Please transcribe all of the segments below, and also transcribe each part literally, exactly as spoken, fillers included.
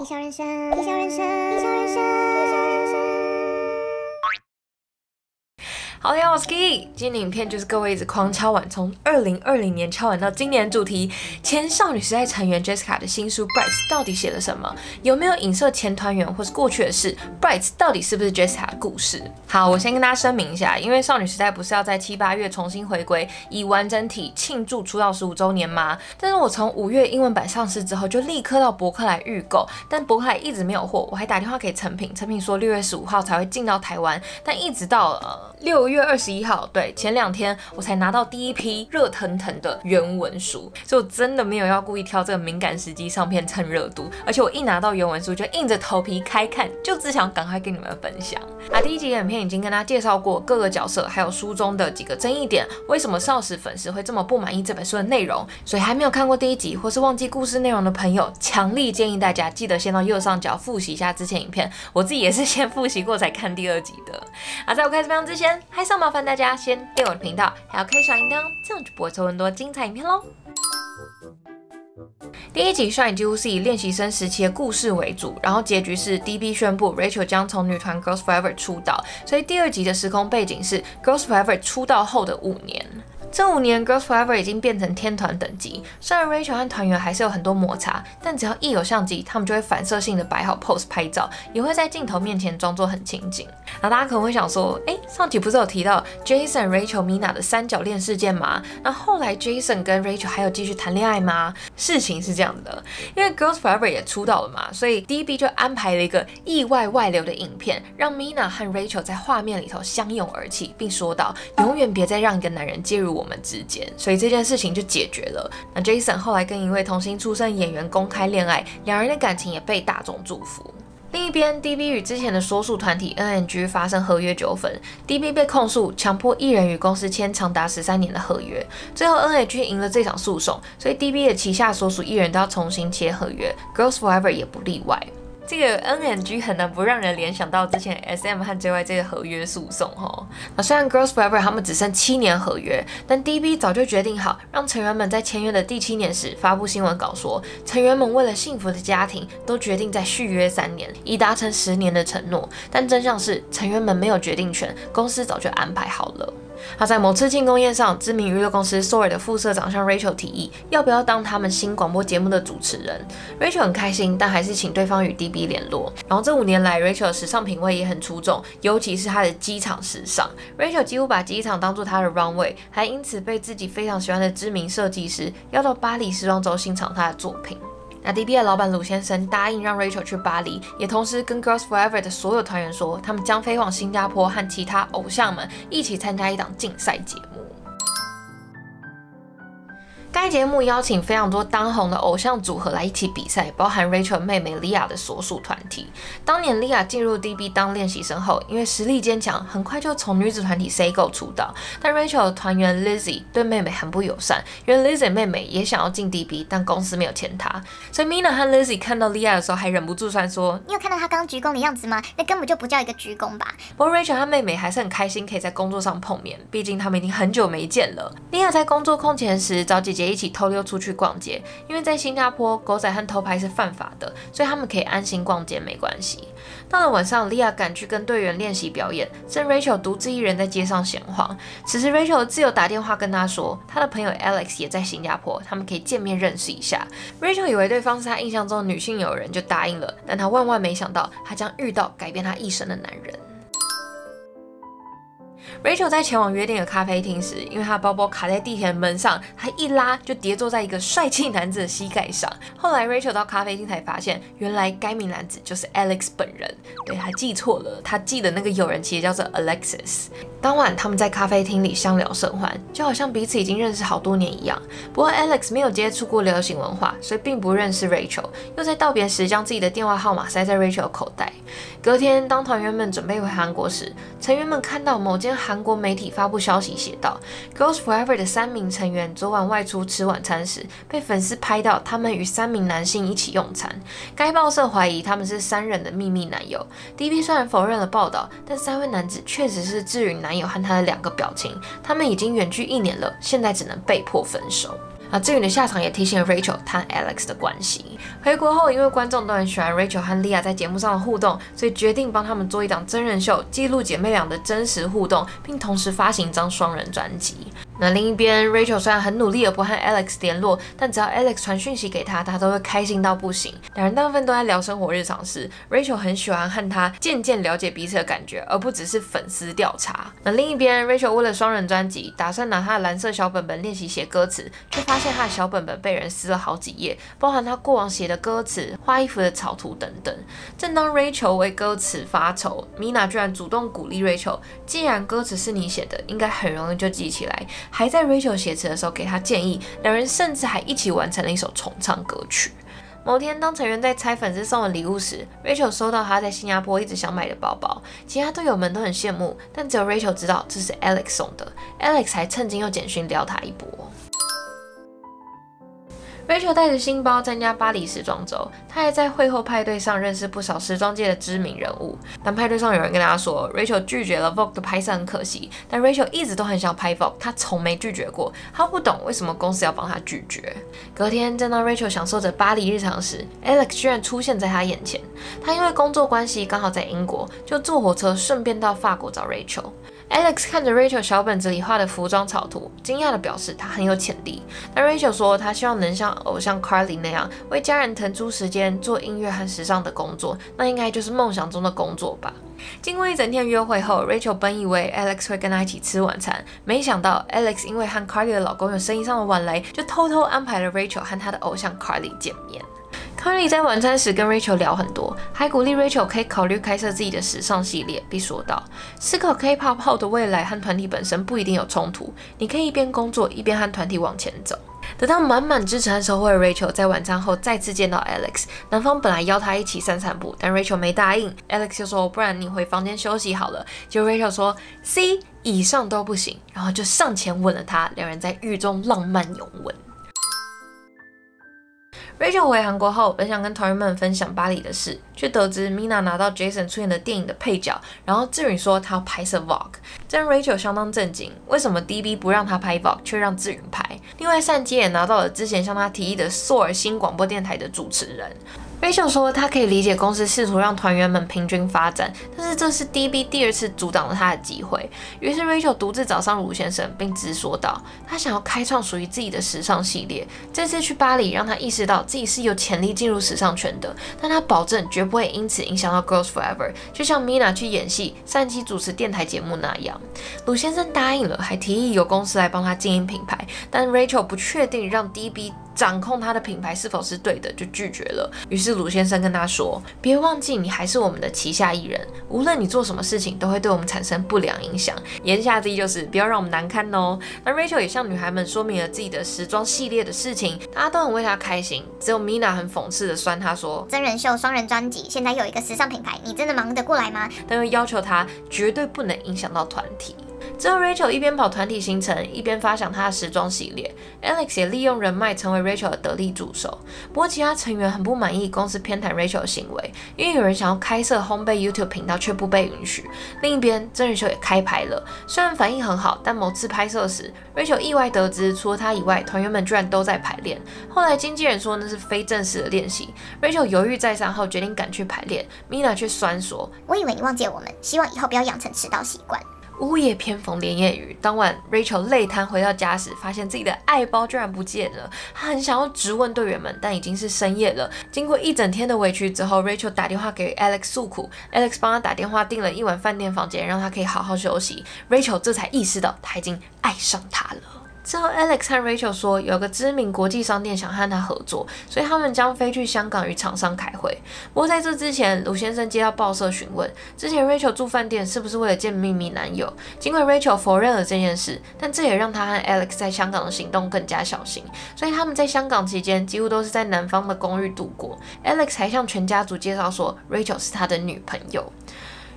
地球人生，地球人生，地球人生，地球人生。 好，大家好，我是 Kiki。今天的影片就是各位一直狂敲碗，从二零二零年敲碗到今年的主题，前少女时代成员 Jessica 的新书 Bright 到底写了什么？有没有影射前团员或是过去的事 ？Bright 到底是不是 Jessica 的故事？好，我先跟大家声明一下，因为少女时代不是要在七八月重新回归，以完整体庆祝出道十五周年吗？但是我从五月英文版上市之后，就立刻到博客来预购，但博客来一直没有货，我还打电话给成品，成品说六月十五号才会进到台湾，但一直到呃六月二十一号，对，前两天我才拿到第一批热腾腾的原文书，所以我真的没有要故意挑这个敏感时机上片蹭热度，而且我一拿到原文书就硬着头皮开看，就只想赶快跟你们分享。啊，第一集影片已经跟大家介绍过各个角色，还有书中的几个争议点，为什么少时粉丝会这么不满意这本书的内容，所以还没有看过第一集或是忘记故事内容的朋友，强力建议大家记得先到右上角复习一下之前影片，我自己也是先复习过才看第二集的。啊，在我开始分享之前，还是要麻烦大家先订阅我的频道，还要开小铃铛，这样就不会错过很多精彩影片喽。第一集上演几乎是以练习生时期的故事为主，然后结局是 D B 宣布 Rachel 将从女团 Girls Forever 出道，所以第二集的时空背景是 Girls Forever 出道后的五年。这五年 Girls Forever 已经变成天团等级，虽然 Rachel 和团员还是有很多摩擦，但只要一有相机，他们就会反射性的摆好 pose 拍照，也会在镜头面前装作很亲近。然后大家可能会想说，哎，上集不是有提到 Jason、Rachel、Mina 的三角恋事件吗？那后来 Jason 跟 Rachel 还有继续谈恋爱吗？事情是这样的，因为 Girls Forever 也出道了嘛，所以 D B 就安排了一个意外外流的影片，让 Mina 和 Rachel 在画面里头相拥而泣，并说道，永远别再让一个男人介入我们之间，所以这件事情就解决了。那 Jason 后来跟一位童星出身演员公开恋爱，两人的感情也被大众祝福。另一边 ，D B 与之前的所属团体 N M G 发生合约纠纷 ，D B 被控诉强迫艺人与公司签长达十三年的合约，最后 N M G 赢了这场诉讼，所以 D B 的旗下所属艺人都要重新签合约 ，Girls Forever 也不例外。这个 N M G 很难不让人联想到之前 S M 和 J Y 这个合约诉讼哈。那虽然 Girls Forever 他们只剩七年合约，但 D B 早就决定好，让成员们在签约的第七年时发布新闻稿说，成员们为了幸福的家庭，都决定再续约三年，以达成十年的承诺。但真相是，成员们没有决定权，公司早就安排好了。他在某次庆功宴上，知名娱乐公司 S O A R 的副社长向 Rachel 提议，要不要当他们新广播节目的主持人。Rachel 很开心，但还是请对方与 D B 联络。然后这五年来 ，Rachel 的时尚品味也很出众，尤其是她的机场时尚。Rachel 几乎把机场当作她的 runway， 还因此被自己非常喜欢的知名设计师邀到巴黎时装周欣赏她的作品。那 D B 的老板鲁先生答应让 Rachel 去巴黎，也同时跟 Girls Forever 的所有团员说，他们将飞往新加坡和其他偶像们一起参加一档竞赛节目。该节目邀请非常多当红的偶像组合来一起比赛，包含 Rachel 妹妹 Lia 的所属团体。当年 Lia 进入 D B 当练习生后，因为实力坚强，很快就从女子团体 Say Go 出道。但 Rachel 的团员 Lizzy 对妹妹很不友善，因为 Lizzy 妹妹也想要进 D B， 但公司没有签她。所以 Mina 和 Lizzy 看到 Lia 的时候，还忍不住酸说：“ 你有看到她刚鞠躬的样子吗？那根本就不叫一个鞠躬吧。” 不过 Rachel 和妹妹还是很开心可以在工作上碰面，毕竟他们已经很久没见了。Lia 在工作空闲时找姐姐一起偷溜出去逛街，因为在新加坡狗仔和偷拍是犯法的，所以他们可以安心逛街没关系。到了晚上 ，Lia 赶去跟队员练习表演，剩 Rachel 独自一人在街上闲晃。此时 Rachel 的挚友打电话跟她说，她的朋友 Alex 也在新加坡，他们可以见面认识一下。Rachel 以为对方是她印象中的女性友人，就答应了，但她万万没想到，她将遇到改变她一生的男人。Rachel 在前往约定的咖啡厅时，因为她包包卡在地铁门上，她一拉就跌坐在一个帅气男子的膝盖上。后来 Rachel 到咖啡厅才发现，原来该名男子就是 Alex 本人。对，她记错了，她记得那个友人其实叫做 Alexis。当晚他们在咖啡厅里相聊甚欢，就好像彼此已经认识好多年一样。不过 Alex 没有接触过流行文化，所以并不认识 Rachel， 又在道别时将自己的电话号码塞在 Rachel 的口袋。隔天，当团员们准备回韩国时，成员们看到某间韩国媒体发布消息，写道 Girls Forever 的三名成员昨晚外出吃晚餐时，被粉丝拍到他们与三名男性一起用餐。该报社怀疑他们是三人的秘密男友。D B 虽然否认了报道，但三位男子确实是置允男友和他的两个表情，他们已经远距一年了，现在只能被迫分手。 啊，志云的下场也提醒了 Rachel 她和 Alex 的关系。回国后，因为观众都很喜欢 Rachel 和 Leah 在节目上的互动，所以决定帮他们做一档真人秀，记录姐妹俩的真实互动，并同时发行一张双人专辑。那另一边 ，Rachel 虽然很努力的不和 Alex 联络，但只要 Alex 传讯息给他，他都会开心到不行。两人大部分都在聊生活日常事 ，Rachel 很喜欢和他渐渐了解彼此的感觉，而不只是粉丝调查。那另一边 ，Rachel 为了双人专辑，打算拿他的蓝色小本本练习写歌词，却发现他的小本本被人撕了好几页，包含他过往写的歌词、画衣服的草图等等。正当 Rachel 为歌词发愁 ，Mina 居然主动鼓励 Rachel， 既然歌词是你写的，应该很容易就记起来。还在 Rachel 写词的时候给他建议，两人甚至还一起完成了一首重唱歌曲。某天，当成员在拆粉丝送的礼物时 ，Rachel 收到他在新加坡一直想买的包包，其他队友们都很羡慕，但只有 Rachel 知道这是 Alex 送的。Alex 还趁机又简讯撩他一波。Rachel 带着新包参加巴黎时装周，她还在会后派对上认识不少时装界的知名人物。但派对上有人跟她说 ，Rachel 拒绝了 Vogue 的拍摄很可惜，但 Rachel 一直都很想拍 Vogue， 她从没拒绝过。她不懂为什么公司要帮她拒绝。隔天，正当 Rachel 享受着巴黎日常时 ，Alex 居然出现在她眼前。他因为工作关系刚好在英国，就坐火车顺便到法国找 Rachel。Alex 看着 Rachel 小本子里画的服装草图，惊讶地表示她很有潜力。但 Rachel 说她希望能像偶像 Carly 那样为家人腾出时间做音乐和时尚的工作，那应该就是梦想中的工作吧。经过一整天约会后 ，Rachel 本以为 Alex 会跟她一起吃晚餐，没想到 Alex 因为和 Carly 的老公有生意上的往来，就偷偷安排了 Rachel 和她的偶像 Carly 见面。Carly 在晚餐时跟 Rachel 聊很多，还鼓励 Rachel 可以考虑开设自己的时尚系列，并说道：“思考 K-pop 后的未来和团体本身不一定有冲突，你可以一边工作一边和团体往前走。”得到满满支持和收获的 Rachel 在晚餐后再次见到 Alex， 男方本来邀她一起散散步，但 Rachel 没答应。Alex 就说：“不然你回房间休息好了。”结果 Rachel 说 ：“C 以上都不行。”然后就上前吻了她，两人在狱中浪漫拥吻。Rachel 回韩国后，本想跟团员们分享巴黎的事，却得知 Mina 拿到 Jason 出演的电影的配角，然后志允说他要拍摄 Vogue， 这让 Rachel 相当震惊，为什么 D B 不让他拍 Vogue， 却让志允拍？另外，善基也拿到了之前向他提议的索尔新广播电台的主持人。Rachel 说，她可以理解公司试图让团员们平均发展，但是这是 D B 第二次阻挡了她的机会。于是 Rachel 独自找上鲁先生，并直说道，她想要开创属于自己的时尚系列。这次去巴黎，让她意识到自己是有潜力进入时尚圈的，但她保证绝不会因此影响到 Girls Forever， 就像 Mina 去演戏、善基主持电台节目那样。鲁先生答应了，还提议由公司来帮他经营品牌，但 Rachel 不确定让 D B掌控他的品牌是否是对的，就拒绝了。于是鲁先生跟他说，别忘记你还是我们的旗下艺人，无论你做什么事情都会对我们产生不良影响，言下之意就是不要让我们难堪哦。那 Rachel 也向女孩们说明了自己的时装系列的事情，大家都很为她开心，只有 Mina 很讽刺的酸她说， 真人秀双人专辑现在又有一个时尚品牌，你真的忙得过来吗？ 但又要求她绝对不能影响到团体。之后 Rachel 一边跑团体行程，一边发想她的时装系列。Alex 也利用人脉成为 Rachel 的得力助手。不过其他成员很不满意公司偏袒 Rachel 的行为，因为有人想要开设烘焙 YouTube 频道却不被允许。另一边真人秀也开拍了，虽然反应很好，但某次拍摄时 Rachel 意外得知，除了她以外，团员们居然都在排练。后来经纪人说那是非正式的练习。Rachel 犹豫再三后决定赶去排练。Mina 却酸说， 我以为你忘记了我们，希望以后不要养成迟到习惯。 屋夜偏逢连夜雨，当晚 Rachel 累瘫回到家时，发现自己的爱包居然不见了。她很想要质问队员们，但已经是深夜了。经过一整天的委屈之后 ，Rachel 打电话给 Alex 诉苦 ，Alex 帮她打电话订了一晚饭店房间，让她可以好好休息。Rachel 这才意识到她已经爱上他了。之后 Alex 和 Rachel 说，有个知名国际商店想和他合作，所以他们将飞去香港与厂商开会。不过在这之前，鲁先生接到报社询问，之前 Rachel 住饭店是不是为了见秘密男友。尽管 Rachel 否认了这件事，但这也让他和 Alex 在香港的行动更加小心，所以他们在香港期间几乎都是在男方的公寓度过。Alex 还向全家族介绍说 Rachel 是他的女朋友。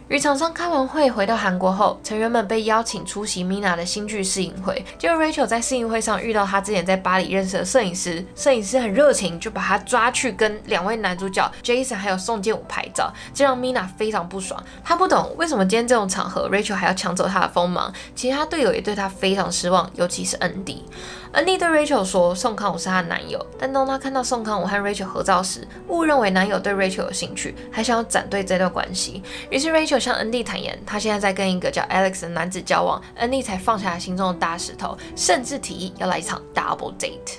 与厂商开完会回到韩国后，成员们被邀请出席 Mina 的新剧试映会。结果 Rachel 在试映会上遇到她之前在巴黎认识的摄影师，摄影师很热情，就把她抓去跟两位男主角 Jason 还有宋建武拍照，这让 Mina 非常不爽。她不懂为什么今天这种场合 Rachel 还要抢走她的锋芒，其他队友也对她非常失望，尤其是恩迪。恩迪对 Rachel 说宋康武是她的男友，但当她看到宋康武和 Rachel 合照时，误认为男友对 Rachel 有兴趣，还想要斩断这段关系。于是 Rachel 向恩迪坦言，她现在在跟一个叫 Alex 的男子交往，恩迪才放下了心中的大石头，甚至提议要来一场 double date。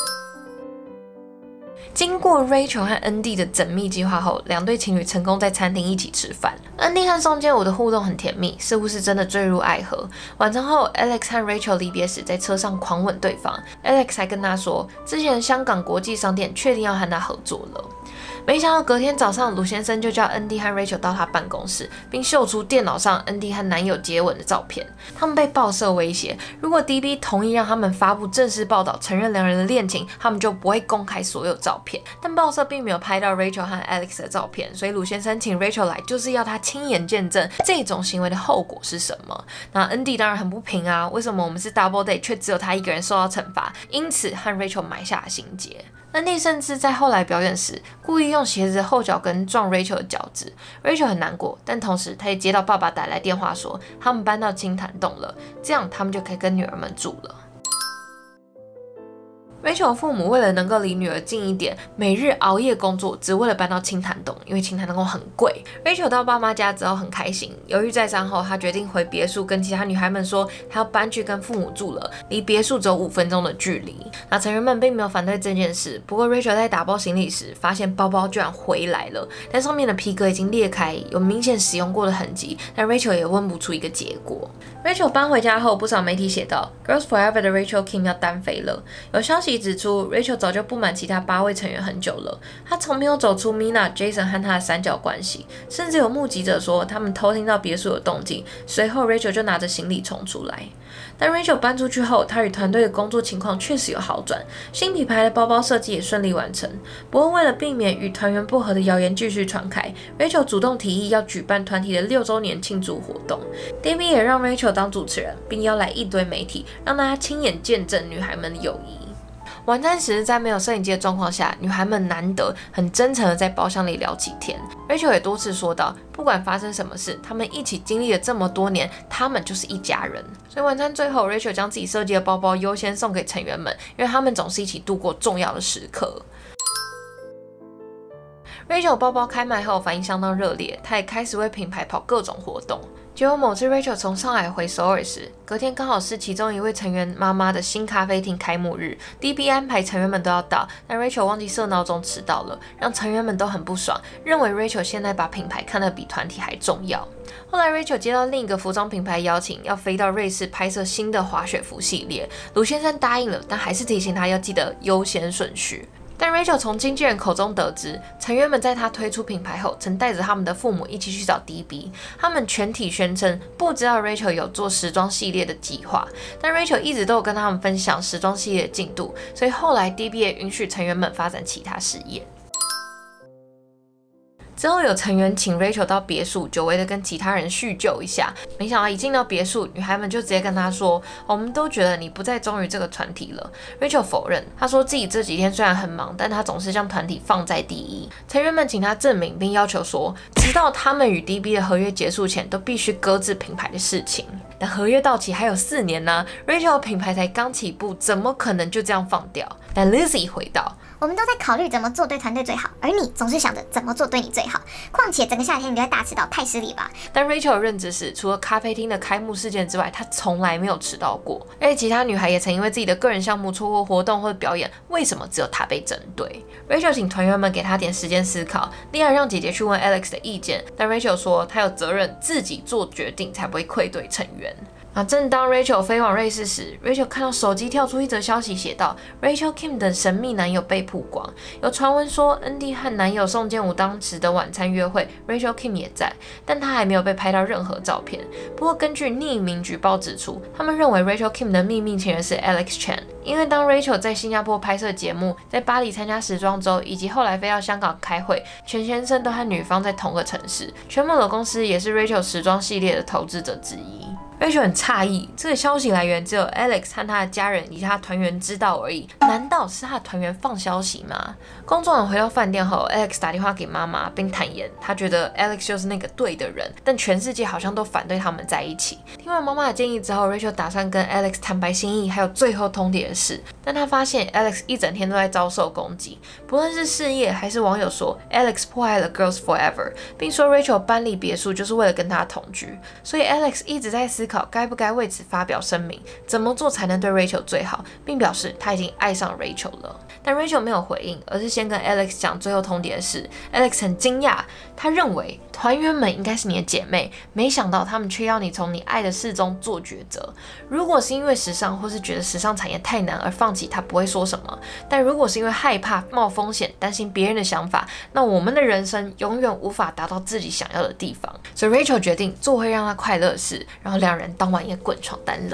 经过 Rachel 和恩迪的缜密计划后，两对情侣成功在餐厅一起吃饭。恩迪和宋建武的互动很甜蜜，似乎是真的坠入爱河。晚餐后 ，Alex 和 Rachel 离别时在车上狂吻对方。Alex 还跟他说，之前香港国际商店确定要和他合作了。没想到隔天早上，鲁先生就叫恩迪和 Rachel 到他办公室，并秀出电脑上恩迪和男友接吻的照片。他们被报社威胁，如果 D B 同意让他们发布正式报道承认两人的恋情，他们就不会公开所有照片。但报社并没有拍到 Rachel 和 Alex 的照片，所以鲁先生请 Rachel 来，就是要他亲眼见证这种行为的后果是什么。那恩迪当然很不平啊，为什么我们是 double date 却只有他一个人受到惩罚？因此和 Rachel 埋下了心结。恩迪甚至在后来表演时，故意用鞋子的后脚跟撞 Rachel 的脚趾。Rachel 很难过，但同时他也接到爸爸打来电话说，他们搬到青潭洞了，这样他们就可以跟女儿们住了。Rachel 父母为了能够离女儿近一点，每日熬夜工作，只为了搬到青潭洞，因为青潭洞很贵。Rachel 到爸妈家之后很开心，犹豫再三后，她决定回别墅，跟其他女孩们说，她要搬去跟父母住了，离别墅只有五分钟的距离。那成员们并没有反对这件事，不过 Rachel 在打包行李时，发现包包居然回来了，但上面的皮革已经裂开，有明显使用过的痕迹，但 Rachel 也问不出一个结果。Rachel 搬回家后，不少媒体写道 ，Girls Forever 的 Rachel Kim 要单飞了。有消息指出 ，Rachel 早就不满其他八位成员很久了，她从没有走出 Mina、Jason 和她的三角关系，甚至有目击者说他们偷听到别墅的动静，随后 Rachel 就拿着行李冲出来。但 Rachel 搬出去后，她与团队的工作情况确实有好转，新品牌的包包设计也顺利完成。不过为了避免与团员不合的谣言继续传开 ，Rachel 主动提议要举办团体的六周年庆祝活动。D B 也让 Rachel 当主持人，并邀来一堆媒体，让大家亲眼见证女孩们的友谊。晚餐时，在没有摄影机的状况下，女孩们难得很真诚的在包厢里聊起天。Rachel 也多次说到，不管发生什么事，他们一起经历了这么多年，他们就是一家人。所以晚餐最后 ，Rachel 将自己设计的包包优先送给成员们，因为他们总是一起度过重要的时刻。Rachel 包包开卖后反应相当热烈，她也开始为品牌跑各种活动。结果某次 Rachel 从上海回首尔时，隔天刚好是其中一位成员妈妈的新咖啡厅开幕日 ，D B 安排成员们都要到，但 Rachel 忘记设闹钟迟到了，让成员们都很不爽，认为 Rachel 现在把品牌看得比团体还重要。后来 Rachel 接到另一个服装品牌邀请，要飞到瑞士拍摄新的滑雪服系列，鲁先生答应了，但还是提醒他要记得优先顺序。但 Rachel 从经纪人口中得知，成员们在她推出品牌后，曾带着他们的父母一起去找 D B， 他们全体宣称不知道 Rachel 有做时装系列的计划，但 Rachel 一直都有跟他们分享时装系列的进度，所以后来 D B 也允许成员们发展其他事业。之后有成员请 Rachel 到别墅，久违的跟其他人叙旧一下。没想到一进到别墅，女孩们就直接跟她说：“我们都觉得你不再忠于这个团体了。” Rachel 否认，她说自己这几天虽然很忙，但她总是将团体放在第一。成员们请她证明，并要求说，直到他们与 D B 的合约结束前，都必须搁置品牌的事情。但合约到期还有四年呢、啊、，Rachel 的品牌才刚起步，怎么可能就这样放掉？但 Lizzie 回道：“ 我们都在考虑怎么做对团队最好，而你总是想着怎么做对你最好。况且整个夏天你都在大迟到，太失礼吧。” 但 Rachel 的认知是，除了咖啡厅的开幕事件之外，她从来没有迟到过。而且其他女孩也曾因为自己的个人项目错过活动或者表演，为什么只有她被针对 ？Rachel 请团员们给她点时间思考，另外让姐姐去问 Alex 的意见，但 Rachel 说她有责任自己做决定，才不会愧对成员。那正当 Rachel 飞往瑞士时 ，Rachel 看到手机跳出一则消息，写道 ：Rachel Kim 的神秘男友被曝光。有传闻说，恩迪和男友宋建武当时的晚餐约会 ，Rachel Kim 也在，但她还没有被拍到任何照片。不过，根据匿名举报指出，他们认为 Rachel Kim 的秘密情人是 Alex Chen。 因为当 Rachel 在新加坡拍摄节目，在巴黎参加时装周，以及后来飞到香港开会，全先生都和女方在同个城市。全某的公司也是 Rachel 时装系列的投资者之一。Rachel 很诧异，这个消息来源只有 Alex 和他的家人以及他团员知道而已。难道是他的团员放消息吗？工作完回到饭店后 ，Alex 打电话给妈妈，并坦言他觉得 Alex 就是那个对的人，但全世界好像都反对他们在一起。听完妈妈的建议之后 ，Rachel 打算跟 Alex 坦白心意，还有最后通牒的事。但他发现 Alex 一整天都在遭受攻击，不论是事业还是网友说 Alex 破坏了 Girls Forever， 并说 Rachel 搬离别墅就是为了跟他同居。所以 Alex 一直在思考该不该为此发表声明，怎么做才能对 Rachel 最好，并表示他已经爱上 Rachel 了。但 Rachel 没有回应，而是先跟 Alex 讲最后通牒的事。Alex 很惊讶，他认为团员们应该是你的姐妹，没想到他们却要你从你爱的事中做抉择。如果是因为时尚，或是觉得时尚产业太难而放弃，他不会说什么。但如果是因为害怕冒风险，担心别人的想法，那我们的人生永远无法达到自己想要的地方。所以 Rachel 决定做会让他快乐的事，然后两人当晚也滚床单了。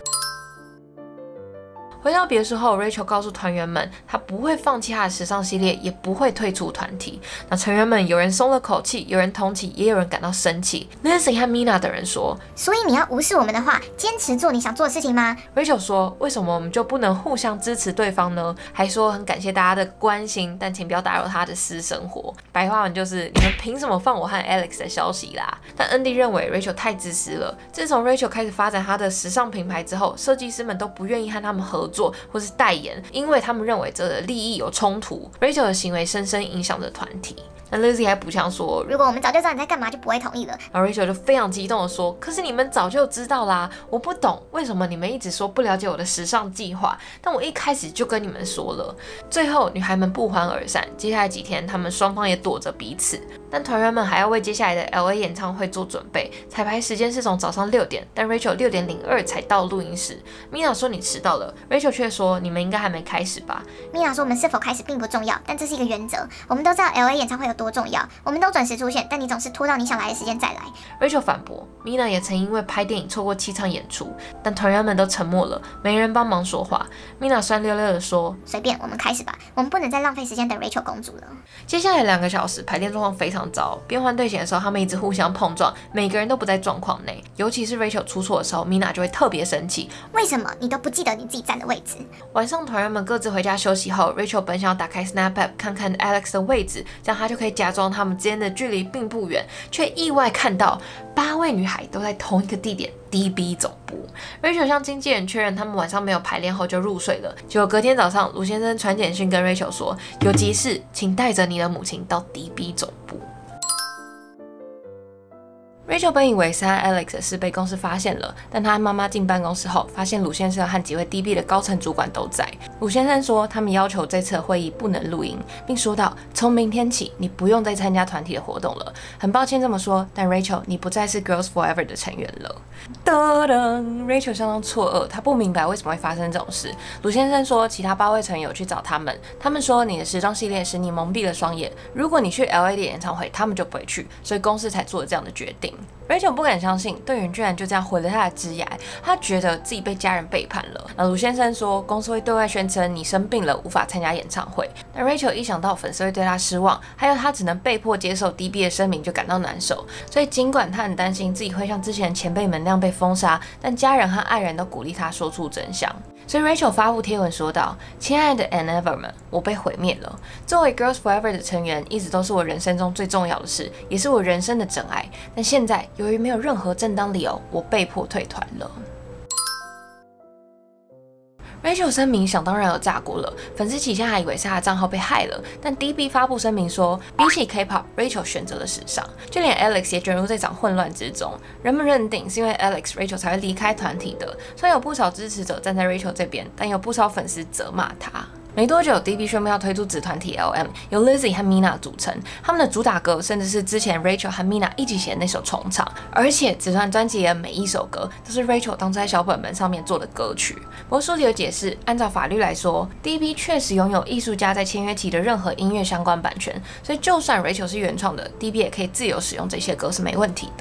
回到别墅后 ，Rachel 告诉团员们，她不会放弃她的时尚系列，也不会退出团体。那成员们有人松了口气，有人同情，也有人感到生气。Lizzie 和 Mina 等人说：“ 所以你要无视我们的话，坚持做你想做的事情吗 ？”Rachel 说：“为什么我们就不能互相支持对方呢？”还说很感谢大家的关心，但请不要打扰他的私生活。白话文就是你们凭什么放我和 Alex 的消息啦？但 Andy 认为 Rachel 太自私了。自从 Rachel 开始发展她的时尚品牌之后，设计师们都不愿意和他们合作。做或是代言，因为他们认为这的利益有冲突。Rachel 的行为深深影响着团体。那 Lizzie 还补枪说， 如果我们早就知道你在干嘛，就不会同意了。 然后 Rachel 就非常激动的说，可是你们早就知道啦，我不懂为什么你们一直说不了解我的时尚计划，但我一开始就跟你们说了。最后女孩们不欢而散，接下来几天他们双方也躲着彼此，但团员们还要为接下来的 L A 演唱会做准备。彩排时间是从早上六点，但 Rachel 六点零二才到录音室。Mina 说你迟到了 ，Rachel 却说你们应该还没开始吧。 Mina 说我们是否开始并不重要，但这是一个原则。我们都知道 L A 演唱会有多重要，我们都准时出现，但你总是拖到你想来的时间再来。 Rachel 反驳 ，Mina 也曾因为拍电影错过七场演出，但团员们都沉默了，没人帮忙说话。Mina 酸溜溜的说：“ 随便，我们开始吧，我们不能再浪费时间等 Rachel 公主了。” 接下来两个小时，排练状况非常糟。边换队形的时候，他们一直互相碰撞，每个人都不在状况内。尤其是 Rachel 出错的时候 ，Mina 就会特别生气。 为什么你都不记得你自己站的位置？ 晚上团员们各自回家休息后 ，Rachel 本想要打开 Snap App 看看 Alex 的位置，这样他就可以假装他们之间的距离并不远，却意外看到八位女孩都在同一个地点 D B 总部。Rachel 向经纪人确认他们晚上没有排练后就入睡了。结果隔天早上，卢先生传简讯跟 Rachel 说，有急事，请带着你的母亲到 D B 总部。Rachel 本以为是和 Alex 的事被公司发现了，但她和妈妈进办公室后，发现鲁先生和几位 D B 的高层主管都在。鲁先生说，他们要求这次的会议不能录音，并说道：“从明天起，你不用再参加团体的活动了。很抱歉这么说，但 Rachel 你不再是 Girls Forever 的成员了。”噔噔 ，Rachel 相当错愕，她不明白为什么会发生这种事。鲁先生说，其他八位成员有去找他们，他们说你的时装系列使你蒙蔽了双眼，如果你去 L A 的演唱会，他们就不会去，所以公司才做了这样的决定。Rachel 不敢相信队员居然就这样毁了他的职涯，他觉得自己被家人背叛了。那鲁先生说，公司会对外宣称你生病了，无法参加演唱会。但 Rachel 一想到粉丝会对他失望，还有他只能被迫接受 D B 的声明，就感到难受。所以尽管他很担心自己会像之前前辈们那样被封杀，但家人和爱人都鼓励他说出真相。所以 Rachel 发布贴文说道：“亲爱的 Enever 们，我被毁灭了。作为 Girls Forever 的成员，一直都是我人生中最重要的事，也是我人生的真爱。但现在由于没有任何正当理由，我被迫退团了。” Rachel 声明想当然有炸锅了，粉丝起先还以为是她的账号被害了，但 D B 发布声明说，比起 K-pop， Rachel 选择了时尚，就连 Alex 也卷入这场混乱之中。人们认定是因为 Alex Rachel 才会离开团体的，虽然有不少支持者站在 Rachel 这边，但有不少粉丝责骂她。没多久 ，D B 宣布要推出子团体 L M， 由 Lizzie 和 Mina 组成。他们的主打歌甚至是之前 Rachel 和 Mina 一起写的那首《重唱》，而且子团专辑里的每一首歌都是 Rachel 当初在小本本上面做的歌曲。不过书里有解释，按照法律来说 ，D B 确实拥有艺术家在签约期的任何音乐相关版权，所以就算 Rachel 是原创的 ，D B 也可以自由使用这些歌是没问题的。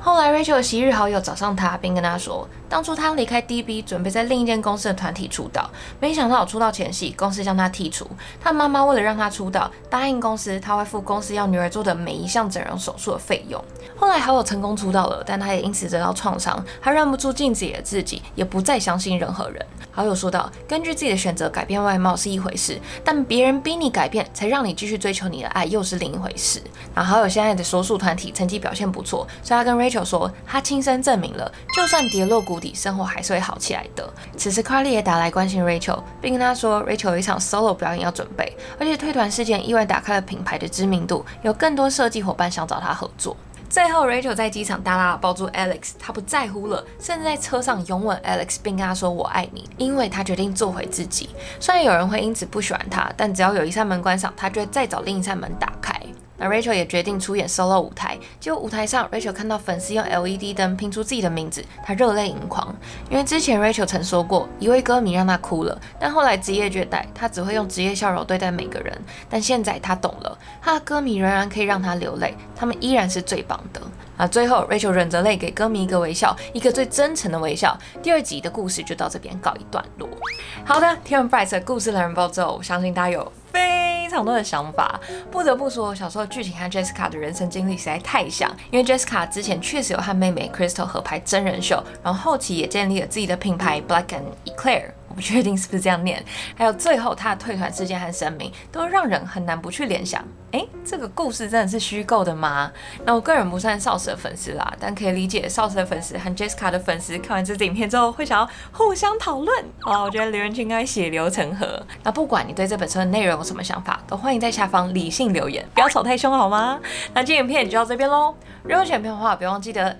后来 Rachel 的昔日好友找上他，并跟他说，当初他离开 D B， 准备在另一间公司的团体出道，没想到出道前夕，公司将他剔除。他妈妈为了让他出道，答应公司他会付公司要女儿做的每一项整容手术的费用。后来好友成功出道了，但他也因此得到创伤，他认不出镜子里的自己，也不再相信任何人。好友说道，根据自己的选择改变外貌是一回事，但别人逼你改变，才让你继续追求你的爱，又是另一回事。然后好友现在的手术团体成绩表现不错，所以他跟 Rachel 说，他亲身证明了，就算跌落谷底，生活还是会好起来的。此时 Carly 也打来关心 Rachel， 并跟他说 Rachel 有一场 solo 表演要准备，而且退团事件意外打开了品牌的知名度，有更多设计伙伴想找他合作。最后 Rachel 在机场大大抱住 Alex， 她不在乎了，甚至在车上拥吻 Alex， 并跟他说我爱你，因为她决定做回自己。虽然有人会因此不喜欢她，但只要有一扇门关上，她就会再找另一扇门打开。那 Rachel 也决定出演 solo 舞台，结果舞台上 Rachel 看到粉丝用 L E D 灯拼出自己的名字，她热泪盈眶。因为之前 Rachel 曾说过，一位歌迷让她哭了，但后来职业倦怠，她只会用职业笑容对待每个人。但现在她懂了，她的歌迷仍然可以让她流泪，他们依然是最棒的。啊，最后 Rachel 忍着泪给歌迷一个微笑，一个最真诚的微笑。第二集的故事就到这边告一段落。好的，听完 Bryce 的故事懒人包之后，我相信大家有非常多的想法。不得不说，小时候剧情和 Jessica 的人生经历实在太像，因为 Jessica 之前确实有和妹妹 Crystal 合拍真人秀，然后后期也建立了自己的品牌 Black and Eclair。我不确定是不是这样念，还有最后他的退团事件和声明，都让人很难不去联想，哎，这个故事真的是虚构的吗？那我个人不算少时的粉丝啦，但可以理解少时的粉丝和 Jessica 的粉丝看完这支影片之后会想要互相讨论哦。我觉得留言区应该血流成河。那不管你对这本书的内容有什么想法，都欢迎在下方理性留言，不要吵太凶好吗？那今天影片就到这边喽。如果喜欢影片的话，别忘记得。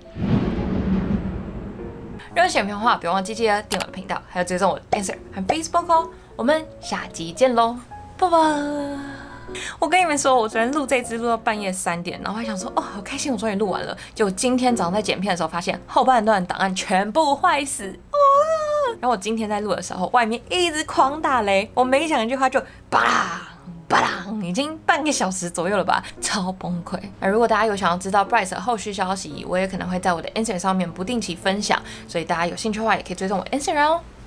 如果喜欢影片的话，别忘记记得订阅我的频道，还有追踪我的 Instagram 和 Facebook 哦。我们下集见喽，拜拜！我跟你们说，我昨天录这支录到半夜三点，然后还想说，哦，好开心，我终于录完了。结果今天早上在剪片的时候，发现后半段档案全部坏死，哇！然后我今天在录的时候，外面一直狂打雷，我每讲一句话就巴啦。巴朗，已经半个小时左右了吧，超崩溃。那如果大家有想要知道 Bryce 的后续消息，我也可能会在我的 Instagram 上面不定期分享，所以大家有兴趣的话，也可以追踪我 Instagram 哦。